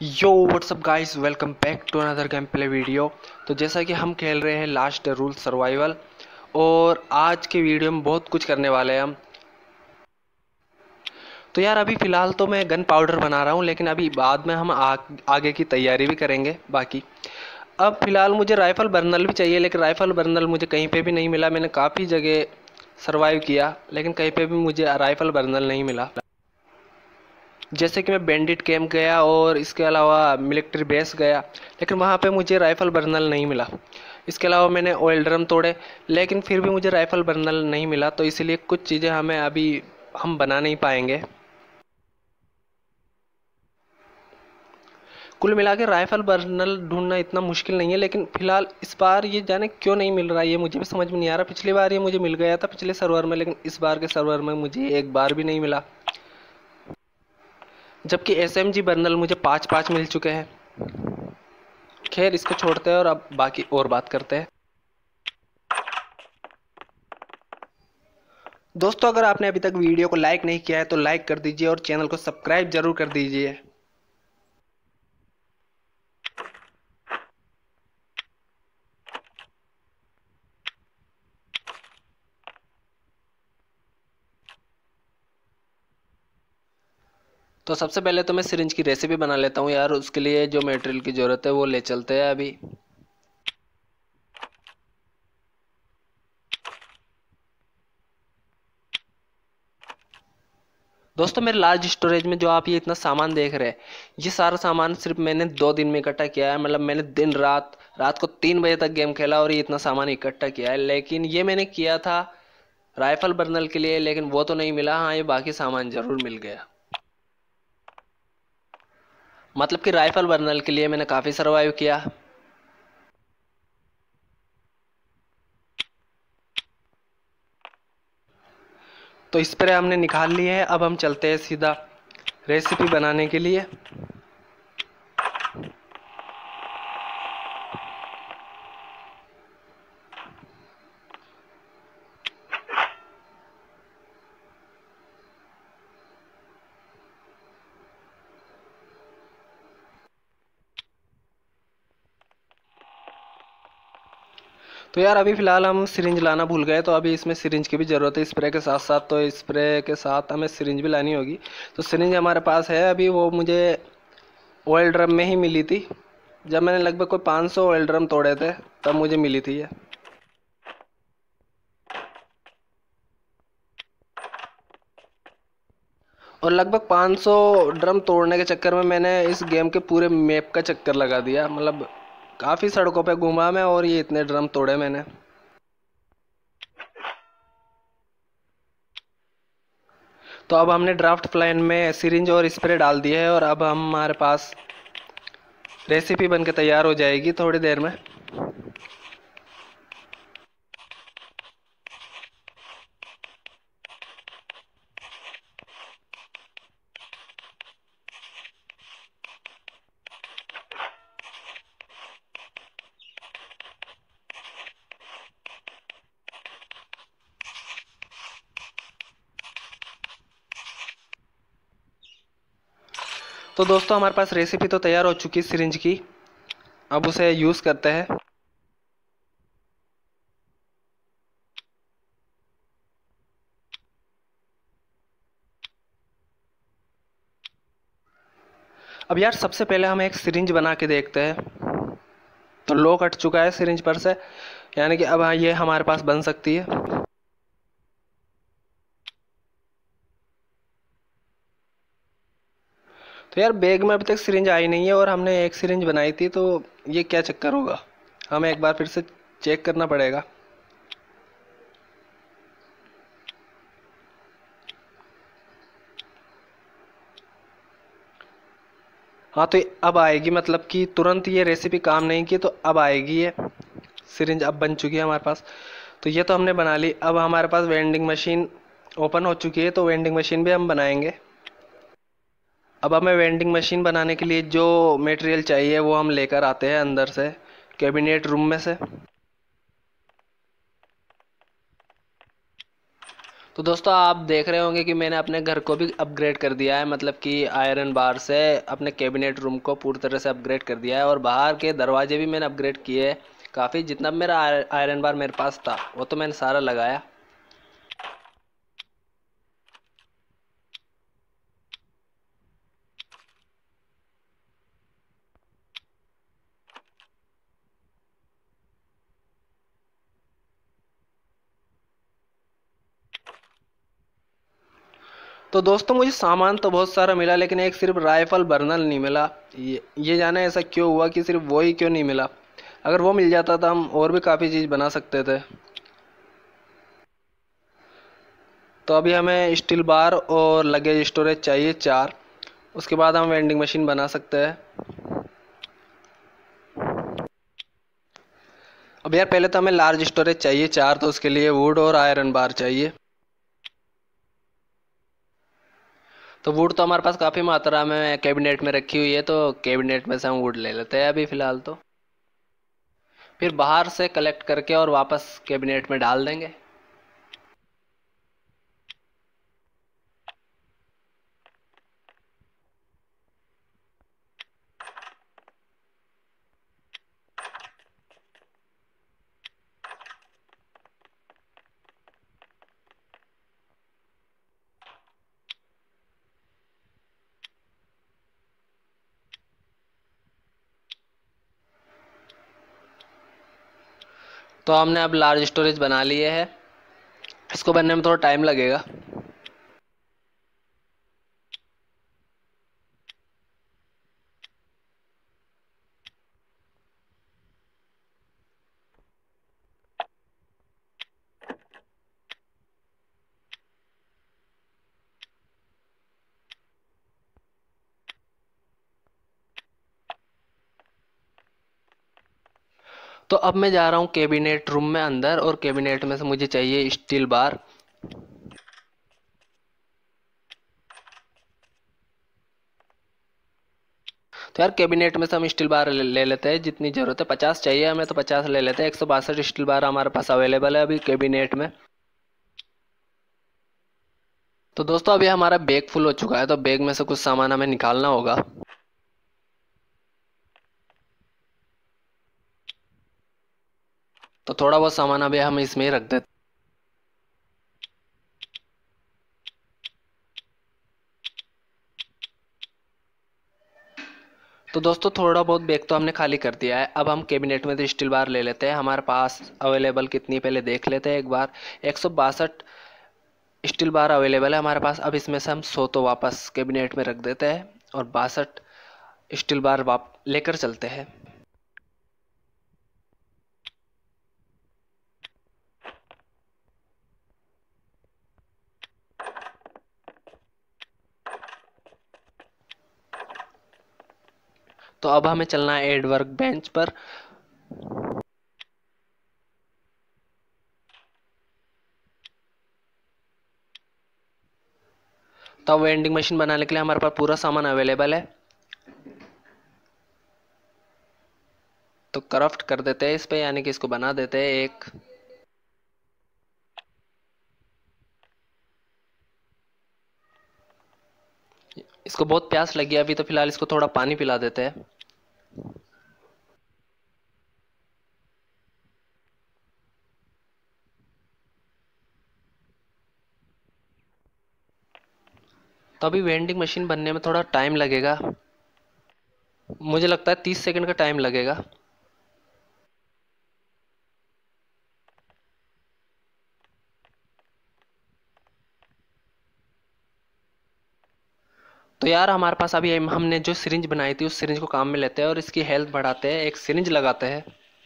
Yo what's up guys, welcome back to another game play video. तो जैसा कि हम खेल रहे हैं लास्ट रूल सर्वाइवल, और आज के वीडियो में बहुत कुछ करने वाले हैं हम। तो यार अभी फ़िलहाल तो मैं गन पाउडर बना रहा हूँ, लेकिन अभी बाद में हम आगे की तैयारी भी करेंगे बाकी। अब फ़िलहाल मुझे राइफ़ल बर्नल भी चाहिए, लेकिन राइफ़ल बर्नल मुझे कहीं पे भी नहीं मिला। मैंने काफ़ी जगह सर्वाइव किया, लेकिन कहीं पे भी मुझे राइफ़ल बर्नल नहीं मिला। जैसे कि मैं बैंडिट कैंप गया और इसके अलावा मिलिट्री बेस गया, लेकिन वहाँ पे मुझे राइफ़ल बर्नल नहीं मिला। इसके अलावा मैंने ऑयल ड्रम तोड़े, लेकिन फिर भी मुझे राइफ़ल बर्नल नहीं मिला। तो इसलिए कुछ चीज़ें हमें अभी हम बना नहीं पाएंगे। कुल मिला के राइफ़ल बर्नल ढूंढना इतना मुश्किल नहीं है, लेकिन फ़िलहाल इस बार ये जाने क्यों नहीं मिल रहा है, ये मुझे भी समझ में नहीं आ रहा। पिछली बार ये मुझे मिल गया था पिछले सर्वर में, लेकिन इस बार के सर्वर में मुझे एक बार भी नहीं मिला, जबकि एसएमजी बर्नल मुझे 5-5 मिल चुके हैं। खैर, इसको छोड़ते हैं और अब बाकी और बात करते हैं। दोस्तों, अगर आपने अभी तक वीडियो को लाइक नहीं किया है तो लाइक कर दीजिए और चैनल को सब्सक्राइब जरूर कर दीजिए। तो सबसे पहले तो मैं सिरिंज की रेसिपी बना लेता हूँ यार। उसके लिए जो मटेरियल की ज़रूरत है वो ले चलते हैं अभी। दोस्तों, मेरे लार्ज स्टोरेज में जो आप ये इतना सामान देख रहे हैं, ये सारा सामान सिर्फ मैंने 2 दिन में इकट्ठा किया है। मतलब मैंने दिन रात रात को 3 बजे तक गेम खेला और ये इतना सामान इकट्ठा किया है। लेकिन ये मैंने किया था राइफल बर्नल के लिए, लेकिन वो तो नहीं मिला। हाँ, ये बाकी सामान ज़रूर मिल गया। मतलब कि राइफल बर्नल के लिए मैंने काफ़ी सर्वाइव किया। तो स्प्रे हमने निकाल लिए है। अब हम चलते हैं सीधा रेसिपी बनाने के लिए। तो यार अभी फ़िलहाल हम सिरिंज लाना भूल गए, तो अभी इसमें सिरिंज की भी ज़रूरत है स्प्रे के साथ साथ। तो स्प्रे के साथ हमें सिरिंज भी लानी होगी। तो सिरिंज हमारे पास है अभी, वो मुझे ऑयल ड्रम में ही मिली थी। जब मैंने लगभग कोई 500 ऑयल ड्रम तोड़े थे, तब मुझे मिली थी ये। और लगभग 500 ड्रम तोड़ने के चक्कर में मैंने इस गेम के पूरे मैप का चक्कर लगा दिया। मतलब काफ़ी सड़कों पे घूमा मैं और ये इतने ड्रम तोड़े मैंने। तो अब हमने ड्राफ्ट प्लान में सिरिंज और स्प्रे डाल दिए है, और अब हमारे पास रेसिपी बन के तैयार हो जाएगी थोड़ी देर में। तो दोस्तों, हमारे पास रेसिपी तो तैयार हो चुकी है सिरिंज की। अब उसे यूज़ करते हैं। अब यार सबसे पहले हम एक सिरिंज बना के देखते हैं। तो लो कट चुका है सिरिंज पर से, यानी कि अब हाँ, ये हमारे पास बन सकती है। तो यार बैग में अभी तक सिरिंज आई नहीं है, और हमने एक सिरिंज बनाई थी। तो ये क्या चक्कर होगा, हमें एक बार फिर से चेक करना पड़ेगा। हाँ, तो अब आएगी। मतलब कि तुरंत ये रेसिपी काम नहीं की, तो अब आएगी ये सिरिंज। अब बन चुकी है हमारे पास। तो ये तो हमने बना ली। अब हमारे पास वेंडिंग मशीन ओपन हो चुकी है, तो वेंडिंग मशीन भी हम बनाएंगे। अब हमें वेंडिंग मशीन बनाने के लिए जो मटेरियल चाहिए वो हम लेकर आते हैं अंदर से, कैबिनेट रूम में से। तो दोस्तों आप देख रहे होंगे कि मैंने अपने घर को भी अपग्रेड कर दिया है, मतलब कि आयरन बार से अपने कैबिनेट रूम को पूरी तरह से अपग्रेड कर दिया है। और बाहर के दरवाजे भी मैंने अपग्रेड किए हैं काफ़ी। जितना मेरा आयरन बार मेरे पास था वो तो मैंने सारा लगाया। तो दोस्तों मुझे सामान तो बहुत सारा मिला, लेकिन एक सिर्फ राइफल बर्नल नहीं मिला। ये जाने ऐसा क्यों हुआ कि सिर्फ वो ही क्यों नहीं मिला। अगर वो मिल जाता तो हम और भी काफ़ी चीज़ बना सकते थे। तो अभी हमें स्टील बार और लगेज स्टोरेज चाहिए 4। उसके बाद हम वेंडिंग मशीन बना सकते हैं। अब यार पहले तो हमें लार्ज स्टोरेज चाहिए 4, तो उसके लिए वुड और आयरन बार चाहिए। तो वुड तो हमारे पास काफ़ी मात्रा में कैबिनेट में रखी हुई है, तो कैबिनेट में से हम वुड ले लेते हैं अभी फ़िलहाल तो। फिर बाहर से कलेक्ट करके और वापस कैबिनेट में डाल देंगे। तो हमने अब लार्ज स्टोरेज बना लिए है। इसको बनने में थोड़ा टाइम लगेगा। तो अब मैं जा रहा हूँ कैबिनेट रूम में अंदर, और कैबिनेट में से मुझे चाहिए स्टील बार। तो यार कैबिनेट में से हम स्टील बार ले लेते हैं जितनी ज़रूरत है। 50 चाहिए हमें, तो 50 ले लेते हैं। 162 स्टील बार हमारे पास अवेलेबल है अभी कैबिनेट में। तो दोस्तों अभी हमारा बैग फुल हो चुका है, तो बैग में से कुछ सामान हमें निकालना होगा। तो थोड़ा बहुत सामान अभी हम इसमें ही रख देते। तो दोस्तों थोड़ा बहुत बैग तो हमने खाली कर दिया है। अब हम कैबिनेट में से स्टील बार ले लेते हैं। हमारे पास अवेलेबल कितनी पहले देख लेते हैं एक बार। 162 स्टील बार अवेलेबल है हमारे पास। अब इसमें से हम 100 तो वापस कैबिनेट में रख देते हैं, और 62 स्टील बार वाप लेकर चलते हैं। तो अब हमें चलना है एड वर्क बेंच पर। तो अब वेंडिंग मशीन बनाने के लिए हमारे पास पूरा सामान अवेलेबल है। तो क्राफ्ट कर देते हैं इस पे, यानी कि इसको बना देते हैं एक। इसको बहुत प्यास लगी है अभी, तो फिलहाल इसको थोड़ा पानी पिला देते हैं। तो अभी वेंडिंग मशीन बनने में थोड़ा टाइम लगेगा। मुझे लगता है 30 सेकंड का टाइम लगेगा। तो यार हमारे पास अभी हमने जो सिरिंज बनाई थी उस सिरिंज को काम में लेते हैं और इसकी हेल्थ बढ़ाते हैं। एक सिरिंज लगाते हैं।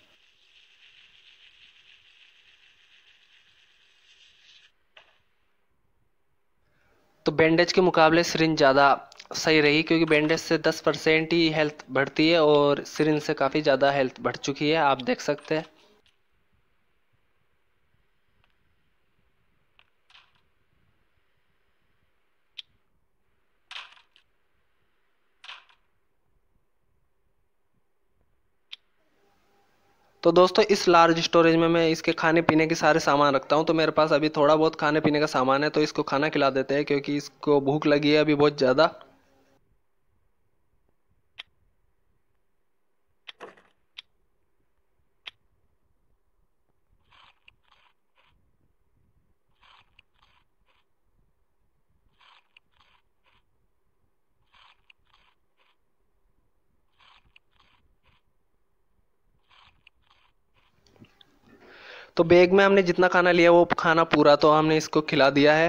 तो बैंडेज के मुकाबले सिरिंज ज़्यादा सही रही, क्योंकि बैंडेज से 10% ही हेल्थ बढ़ती है और सिरिंज से काफ़ी ज़्यादा हेल्थ बढ़ चुकी है, आप देख सकते हैं। तो दोस्तों इस लार्ज स्टोरेज में मैं इसके खाने पीने के सारे सामान रखता हूँ। तो मेरे पास अभी थोड़ा बहुत खाने पीने का सामान है, तो इसको खाना खिला देते हैं क्योंकि इसको भूख लगी है अभी बहुत ज़्यादा। तो बैग में हमने जितना खाना लिया वो खाना पूरा तो हमने इसको खिला दिया है।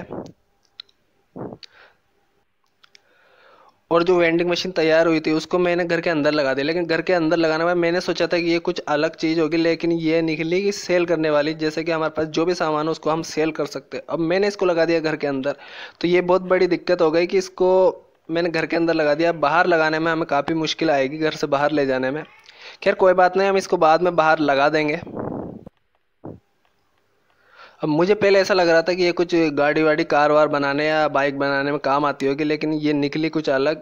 और जो वेंडिंग मशीन तैयार हुई थी उसको मैंने घर के अंदर लगा दिया, लेकिन घर के अंदर लगाने में मैंने सोचा था कि ये कुछ अलग चीज़ होगी, लेकिन ये निकली कि सेल करने वाली। जैसे कि हमारे पास जो भी सामान हो उसको हम सेल कर सकते हैं। अब मैंने इसको लगा दिया घर के अंदर, तो ये बहुत बड़ी दिक्कत हो गई कि इसको मैंने घर के अंदर लगा दिया। बाहर लगाने में हमें काफ़ी मुश्किल आएगी, घर से बाहर ले जाने में। खैर कोई बात नहीं, हम इसको बाद में बाहर लगा देंगे। अब मुझे पहले ऐसा लग रहा था कि ये कुछ गाड़ी वाड़ी कार वार बनाने या बाइक बनाने में काम आती होगी, लेकिन ये निकली कुछ अलग।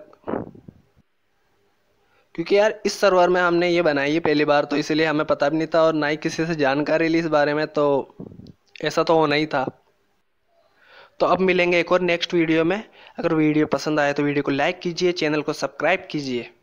क्योंकि यार इस सर्वर में हमने ये बनाई है पहली बार, तो इसलिए हमें पता भी नहीं था और ना ही किसी से जानकारी ली इस बारे में, तो ऐसा तो होना ही था। तो अब मिलेंगे एक और नेक्स्ट वीडियो में। अगर वीडियो पसंद आए तो वीडियो को लाइक कीजिए, चैनल को सब्सक्राइब कीजिए।